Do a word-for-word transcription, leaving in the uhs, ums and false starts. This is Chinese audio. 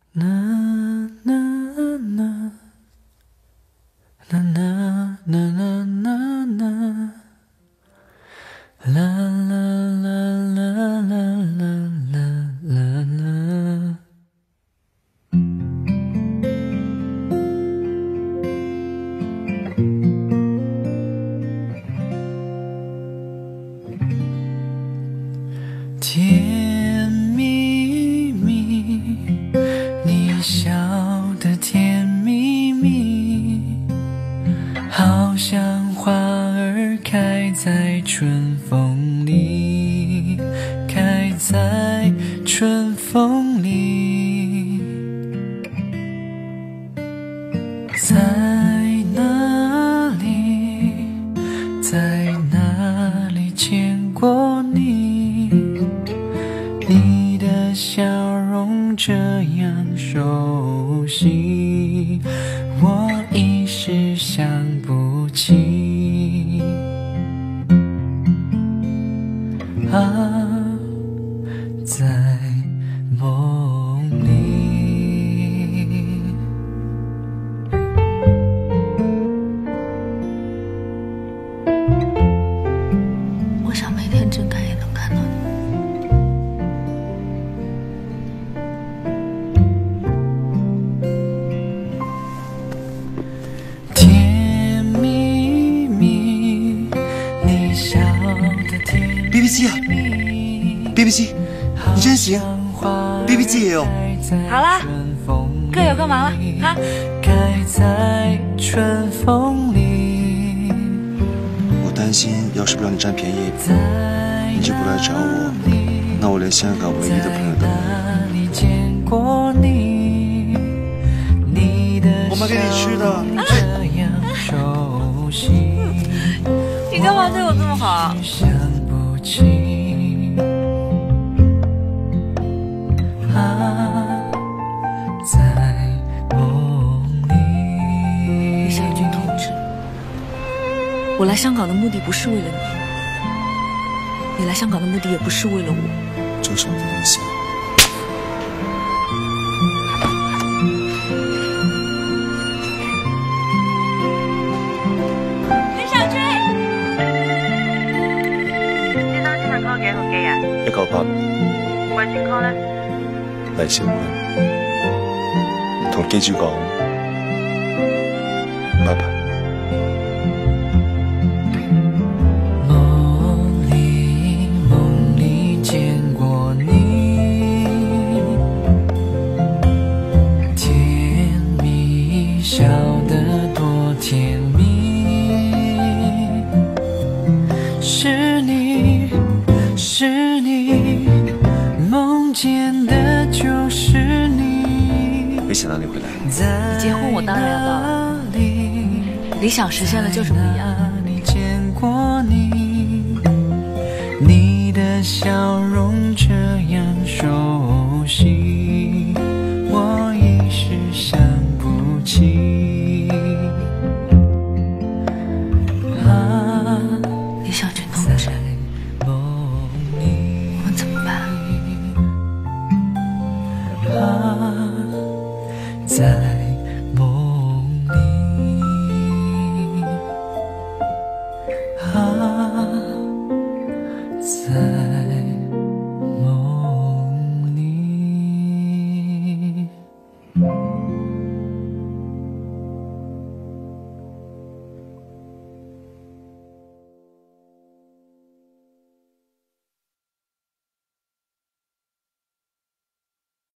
啦啦啦啦啦啦啦啦啦啦啦啦啦啦啦啦。甜蜜蜜，你笑得甜蜜蜜，好像花儿开在春风里，开在春风里。在哪里，在哪里见过你？你的笑容这样熟悉，我一时想不起。啊，在梦里。 我想每天睁开也能看到你。 甜蜜蜜，你笑得甜 B B 机啊 ，B B 机，你真行 ，B B 机也有。 好啦，各有各忙了哈。 开在春风里。 我担心，要是不让你占便宜，你就不来找我，那我连香港唯一的朋友都没有。我买给你吃的。 你干嘛对我这么好？李小军同志，我来香港的目的不是为了你，你来香港的目的也不是为了我。 这是我的微信。 李小军， 呢單新聞 call 幾號機啊？ 一九八。 貴姓 call 咧？ 黎小妹，同機主講，拜拜。 梦里梦里见过你，甜蜜笑得多甜蜜，是你是你，梦见的就是你。 没想到你会来。 你结婚我当然要到了，理想实现了就是不一样。 你见过你，你的笑容这样熟悉，我一时想不起。啊， 李小军同志，我们怎么办？ 啊，在